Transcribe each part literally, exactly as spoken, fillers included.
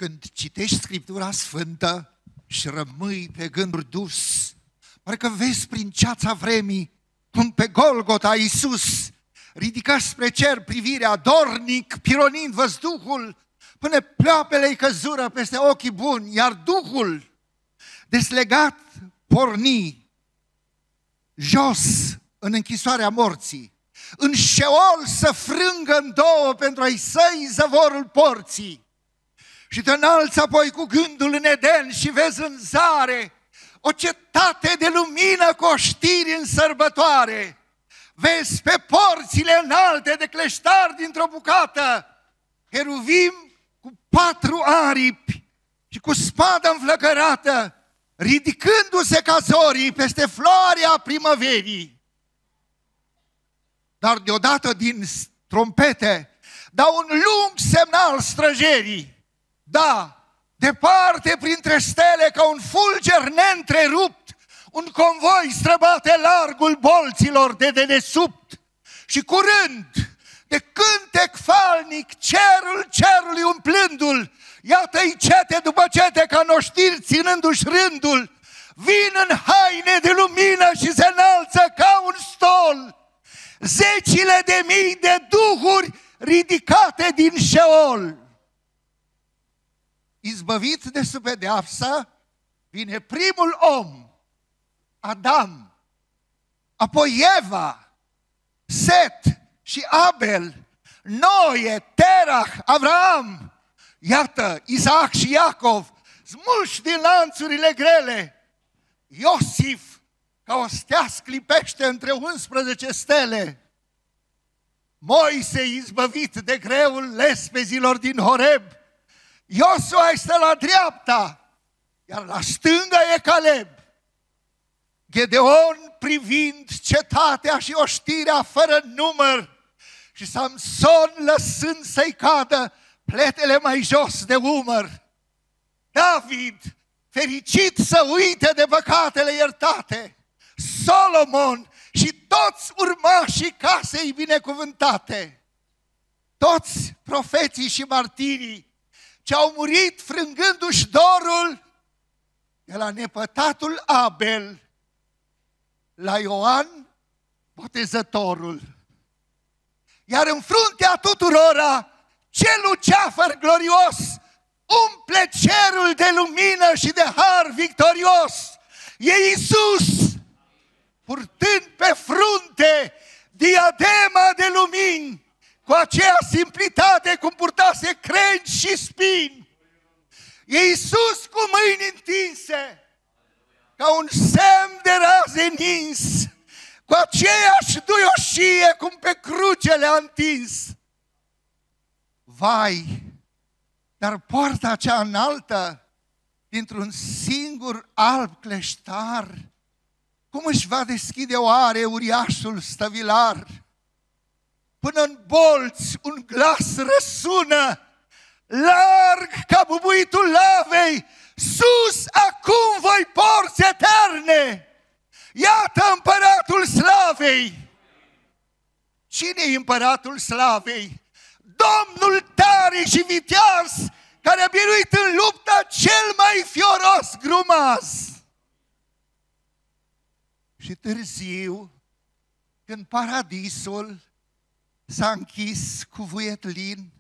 Când citești Scriptura Sfântă și rămâi pe gânduri dus, parcă vezi prin ceața vremii cum pe Golgota Iisus ridica spre cer privirea, dornic, pironind văzduhul, până pleoapele-i căzură peste ochii buni, iar Duhul, deslegat, porni jos în închisoarea morții, în Șeol să frângă în două pentru a-i săi zăvorul porții. Și te înalți apoi cu gândul în Eden și vezi în zare o cetate de lumină cu oștiri în sărbătoare. Vezi pe porțile înalte de cleștar dintr-o bucată heruvim cu patru aripi și cu spada înflăcărată, ridicându-se ca zorii peste floarea primăverii. Dar deodată din trompete dau un lung semnal străjerii. Da, departe printre stele ca un fulger neîntrerupt, un convoi străbate largul bolților de dedesubt. Și curând, de cântec falnic, cerul cerului umplându-l, iată-i cete după cete ca noștiri ținându-și rândul, vin în haine de lumină și se înalță ca un stol zecile de mii de duhuri ridicate din Șeol. Izbăvit de sub pedeapsă, vine primul om, Adam, apoi Eva, Set și Abel, Noe, Terah, Avraam, iată, Isaac și Iacov, smulși din lanțurile grele, Iosif, ca o stea sclipește între unsprezece stele, Moise izbăvit de greul lespezilor din Horeb, Iosua este la dreapta, iar la stânga e Caleb. Gedeon privind cetatea și oștirea fără număr și Samson lăsând să-i cadă pletele mai jos de umăr. David, fericit să uite de păcatele iertate, Solomon și toți urmașii casei binecuvântate, toți profeții și martirii ce au murit frângându-și dorul, de la nepătatul Abel la Ioan Botezătorul. Iar în fruntea tuturora, celul ceafăr glorios umple cerul de lumină și de har victorios. E Iisus, purtând pe frunte diadema de lumini, cu aceea simplitate cum purtase crengi și spini. E Iisus cu mâini întinse, ca un semn de raze nins, cu aceeași duioșie cum pe cruce le-a întins. Vai, dar poarta cea înaltă, dintr-un singur alb cleștar, cum își va deschide oare uriașul stăvilar? Până în bolți un glas răsună, larg ca bubuitul lavei, sus acum voi porți eterne! Iată împăratul slavei! Cine e împăratul slavei? Domnul tare și viteaz, care a biruit în lupta cel mai fioros grumaz. Și târziu, când paradisul s-a închis cu vuiet lin,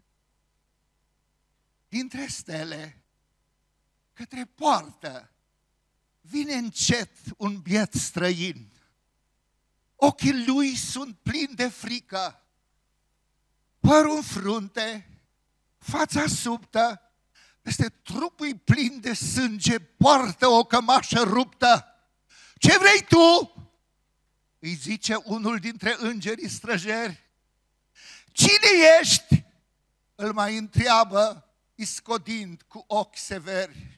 dintre stele, către poartă, vine încet un biet străin. Ochii lui sunt plini de frică, părul în frunte, fața subtă, peste trupul plin de sânge, poartă o cămașă ruptă. Ce vrei tu? Îi zice unul dintre îngerii străjeri. Cine ești? Îl mai întreabă, iscodind cu ochi severi.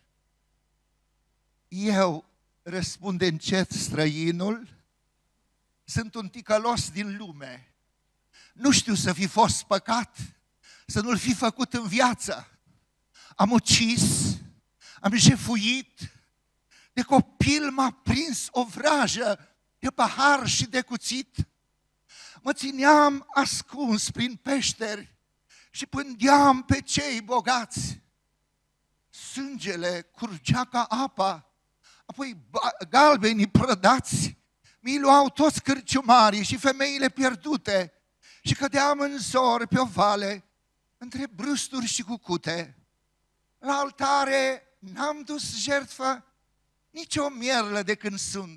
Eu, răspunde încet străinul, sunt un ticălos din lume. Nu știu să fi fost păcat, să nu-l fi făcut în viață. Am ucis, am jefuit, de copil m-a prins o vrajă de pahar și de cuțit. Mă țineam ascuns prin peșteri și pândeam pe cei bogați. sângele curgea ca apa, apoi galbenii prădați mi luau toți cârciumarii și femeile pierdute și cădeam în zor pe o vale, între brusturi și cucute. La altare n-am dus jertfă, nici o mierlă de când sunt.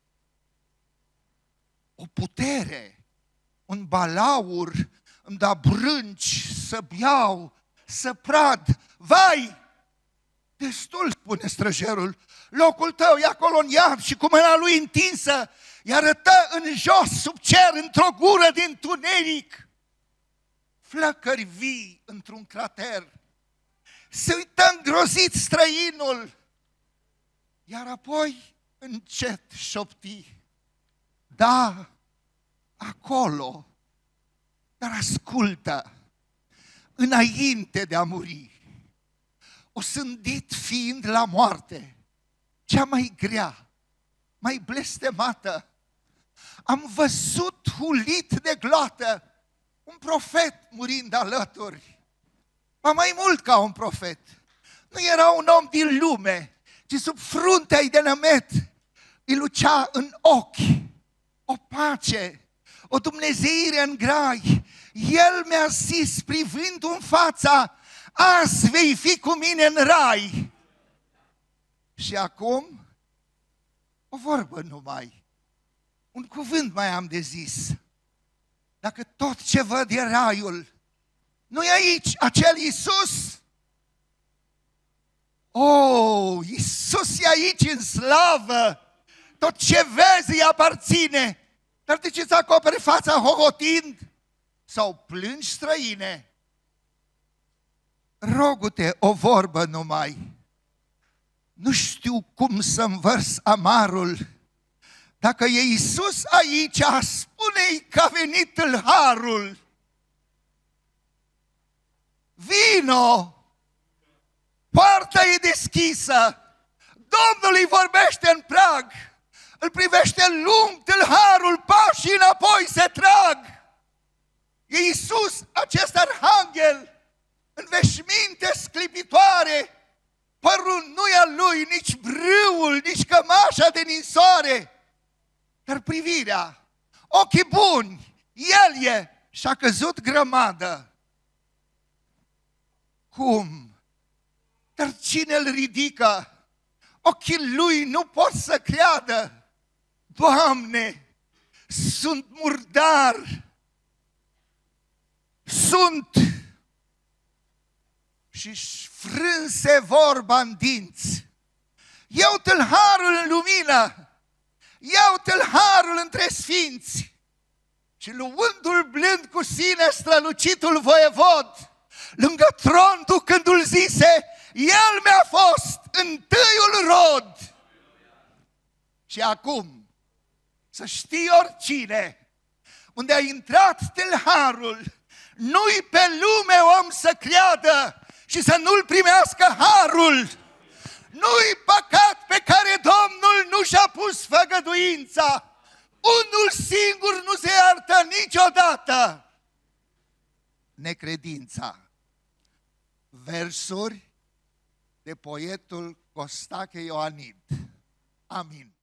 O putere, un balaur îmi da brânci să biau, să prad. Vai! Destul, spune străjerul, locul tău e acolo în iad și cu mâna lui întinsă îi arătă în jos, sub cer, într-o gură din tuneric. Flăcări vii într-un crater. Se uită îngrozit străinul, iar apoi încet șopti: da, acolo, dar ascultă, înainte de a muri, o sândit fiind la moarte, cea mai grea, mai blestemată, am văzut hulit de gloată un profet murind alături. Ba mai mult ca un profet, nu era un om din lume, ci sub fruntea-i de nămet îi lucea în ochi o pace, o dumnezeire în grai. El mi-a zis, privind-o în fața: azi vei fi cu mine în rai. Și acum, o vorbă numai, un cuvânt mai am de zis. Dacă tot ce văd e raiul, nu e aici acel Iisus? Oh, Iisus e aici în slavă, tot ce vezi îi aparține. Dar de ce îți acoperi fața hohotind? Sau plângi, străine? Rogu-te o vorbă numai. Nu știu cum să învărs amarul. Dacă e Iisus aici, spune-i că a venit tâlharul. Vino! Poarta e deschisă. Domnul îi vorbește în prag. Îl privește lung tâlharul, pașii înapoi se trag. E Iisus, acest arhanghel, în veșminte sclipitoare. Părul nu e al lui, nici brâul, nici cămașa de ninsoare. Dar privirea, ochii buni, el e și-a căzut grămadă. Cum? Dar cine îl ridică? Ochii lui nu pot să creadă. Doamne, sunt murdar, sunt și-și frânse vorba în dinți. Eu tâlharul în lumină, eu tâlharul între sfinți. Și luându-l blând cu sine strălucitul voievod, lângă tron ducându-l zise: el mi-a fost întâiul rod. Și acum, să știi oricine, unde a intrat tâlharul, nu-i pe lume om să creadă și să nu-l primească harul. Nu-i păcat pe care Domnul nu și-a pus făgăduința. Unul singur nu se iartă niciodată: necredința. Versuri de poetul Costache Ioanid. Amin.